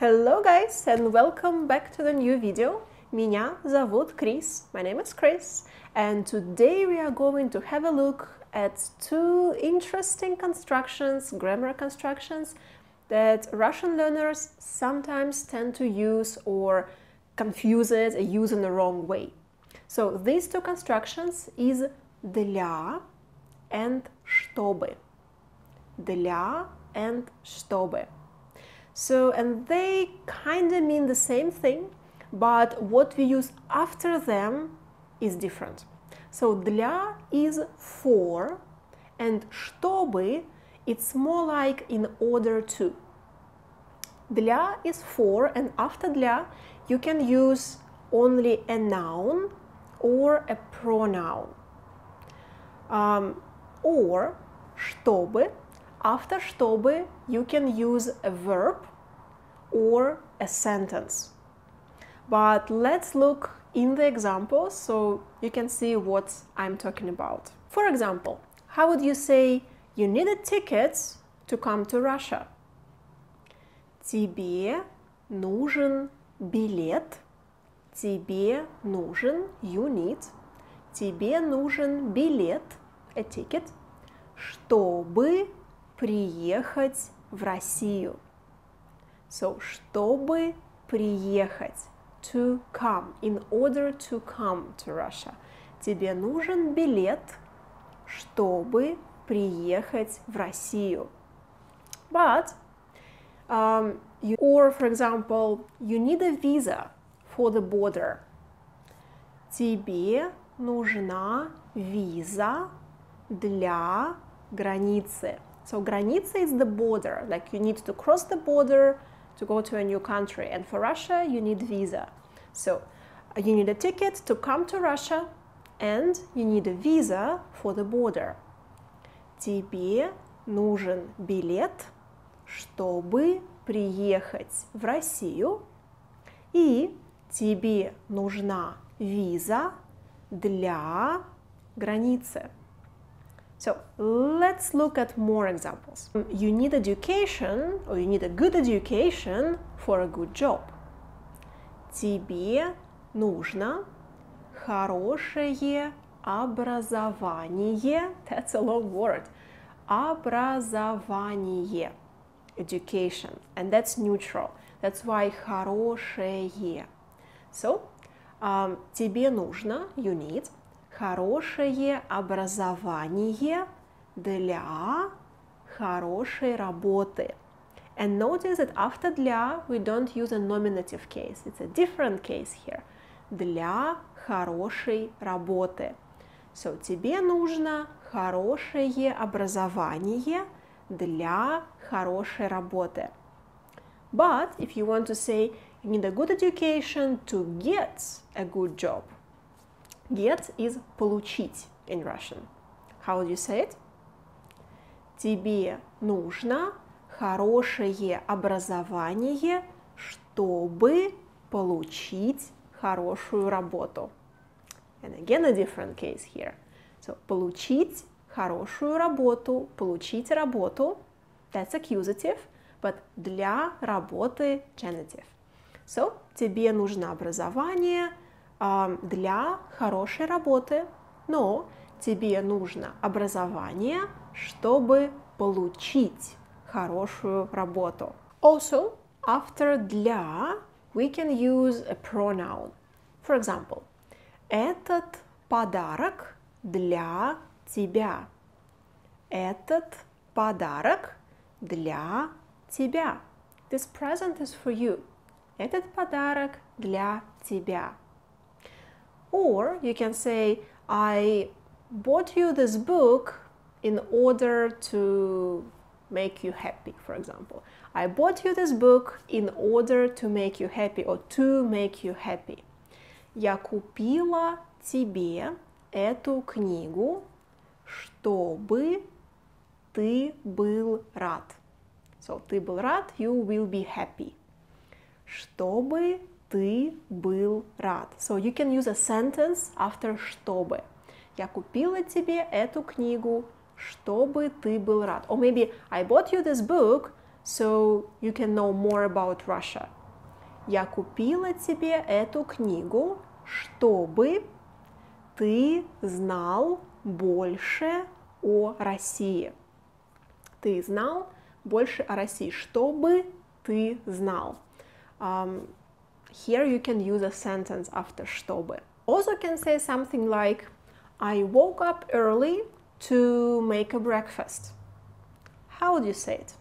Hello guys and welcome back to the new video. Меня зовут Chris. My name is Chris and today we are going to have a look at two interesting constructions, grammar constructions that Russian learners sometimes tend to use or confuse it or use in the wrong way. So these two constructions is для and чтобы. Для and чтобы. So, and they kind of mean the same thing, but what we use after them is different. So, для is for, and чтобы, it's more like in order to. Для is for, and after для, you can use only a noun or a pronoun. Or чтобы, after чтобы, you can use a verb or a sentence. But let's look in the examples so you can see what I'm talking about. For example, how would you say you needed tickets to come to Russia? Тебе нужен билет. Тебе нужен, you need. Тебе нужен билет, a ticket, чтобы приехать в Россию. So, чтобы приехать, to come, in order to come to Russia. Тебе нужен билет, чтобы приехать в Россию. But, or for example, you need a visa for the border. Тебе нужна виза для границы. So, граница is the border, like you need to cross the border to go to a new country. And for Russia, you need visa. So, you need a ticket to come to Russia and you need a visa for the border. Тебе нужен билет, чтобы приехать в Россию. И тебе нужна виза для границы. So, let's look at more examples. You need education, or you need a good education for a good job. Тебе нужно хорошее образование. That's a long word. Образование. Education. And that's neutral. That's why хорошее. So, тебе нужно, you need, хорошее образование для хорошей работы. And notice that after для we don't use a nominative case. It's a different case here. Для хорошей работы. So, тебе нужно хорошее образование для хорошей работы. But if you want to say you need a good education to get a good job, get is получить in Russian. How would you say it? Тебе нужно хорошее образование, чтобы получить хорошую работу. And again, a different case here. So, получить хорошую работу, получить работу, that's accusative, but для работы genitive. So, тебе нужно образование для хорошей работы, но тебе нужно образование, чтобы получить хорошую работу. Also, after для, we can use a pronoun. For example, этот подарок для тебя. Этот подарок для тебя. This present is for you. Этот подарок для тебя. Or you can say, I bought you this book in order to make you happy, for example. I bought you this book in order to make you happy or to make you happy. Я купила тебе эту книгу, чтобы ты был рад. So, ты был рад, you will be happy. Чтобы ты был рад. So, you can use a sentence after чтобы. Я купила тебе эту книгу, чтобы ты был рад. Or maybe I bought you this book so you can know more about Russia. Я купила тебе эту книгу, чтобы ты знал больше о России. Ты знал больше о России, чтобы ты знал. Here you can use a sentence after чтобы. Also can say something like I woke up early to make a breakfast. How would you say it?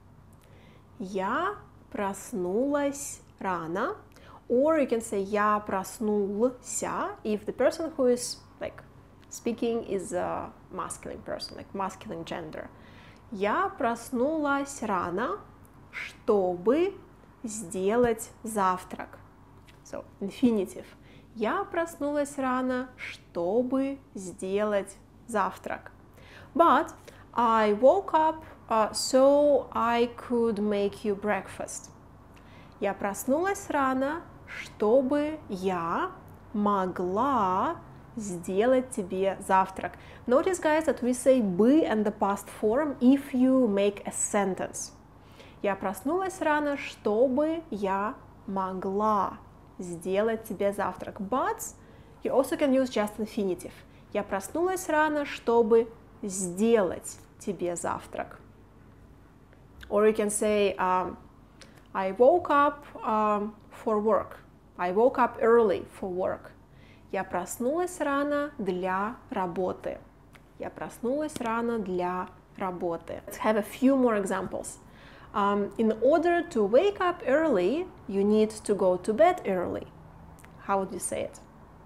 Я проснулась рано. Or you can say я проснулся if the person who is like speaking is a masculine person, like masculine gender. Я проснулась рано, чтобы сделать завтрак. So, infinitive. Я проснулась рано, чтобы сделать завтрак. But I woke up so I could make you breakfast. Я проснулась рано, чтобы я могла сделать тебе завтрак. Notice, guys, that we say бы and the past form if you make a sentence. Я проснулась рано, чтобы я могла сделать тебе завтрак. But you also can use just infinitive. Я проснулась рано, чтобы сделать тебе завтрак. Or you can say I woke up for work. I woke up early for work. Я проснулась рано для работы. Я проснулась рано для работы. Let's have a few more examples. In order to wake up early, you need to go to bed early. How would you say it?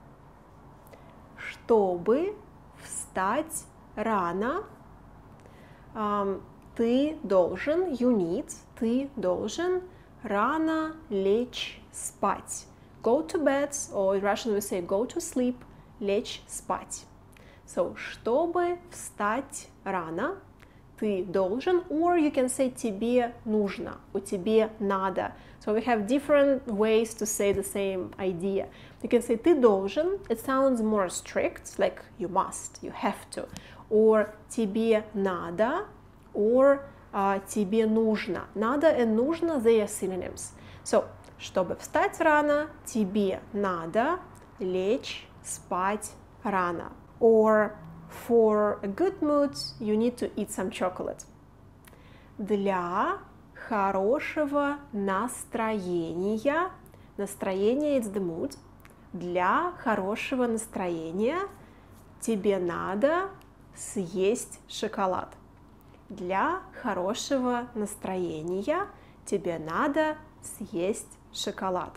Чтобы встать рано, ты должен, you need, ты должен рано лечь спать. Go to bed, or in Russian we say go to sleep, лечь спать. So, чтобы встать рано, ты должен, or you can say тебе нужно, у тебе надо. So we have different ways to say the same idea. You can say ты должен, it sounds more strict, like you must, you have to. Or тебе надо, or тебе нужно. Надо and нужно, they are synonyms. So, чтобы встать рано, тебе надо лечь спать рано. Or for a good mood, you need to eat some chocolate. Для хорошего настроения, настроение is the mood, для хорошего настроения тебе надо съесть шоколад. Для хорошего настроения тебе надо съесть шоколад.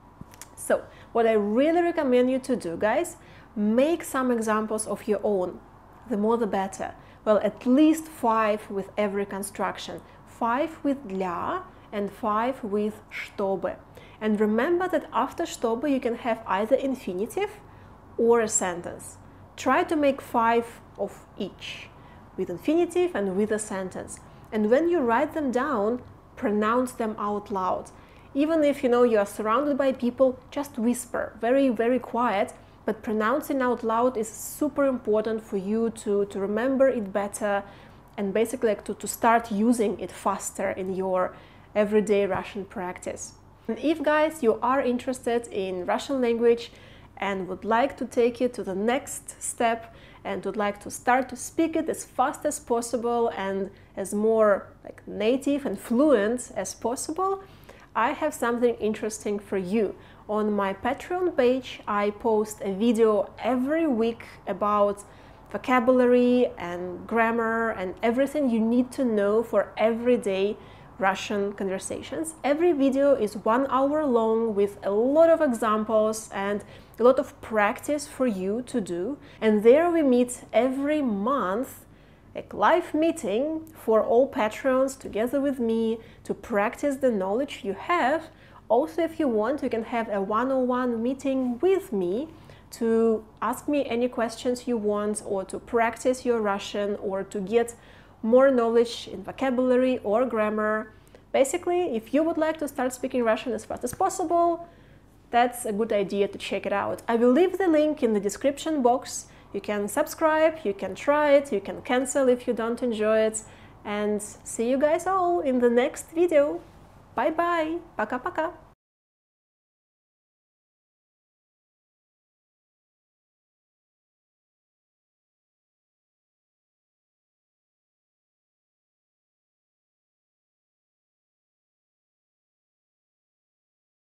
So, what I really recommend you to do, guys, make some examples of your own. The more the better. Well, at least 5 with every construction. 5 with для and 5 with чтобы. And remember that after чтобы you can have either infinitive or a sentence. Try to make 5 of each, with infinitive and with a sentence. And when you write them down, pronounce them out loud. Even if you are surrounded by people, just whisper, very, very quiet, but pronouncing out loud is super important for you to remember it better and basically like to start using it faster in your everyday Russian practice. And if, guys, you are interested in Russian language and would like to take it to the next step and would like to start to speak it as fast as possible and as more like native and fluent as possible, I have something interesting for you. On my Patreon page, I post a video every week about vocabulary and grammar and everything you need to know for everyday Russian conversations. Every video is 1 hour long with a lot of examples and a lot of practice for you to do. And there we meet every month, a live meeting for all patrons together with me to practice the knowledge you have. Also, if you want, you can have a one-on-one meeting with me to ask me any questions you want or to practice your Russian or to get more knowledge in vocabulary or grammar. Basically, if you would like to start speaking Russian as fast as possible, that's a good idea to check it out. I will leave the link in the description box. You can subscribe, you can try it, you can cancel if you don't enjoy it. And see you guys all in the next video. Bye-bye. Пока-пока.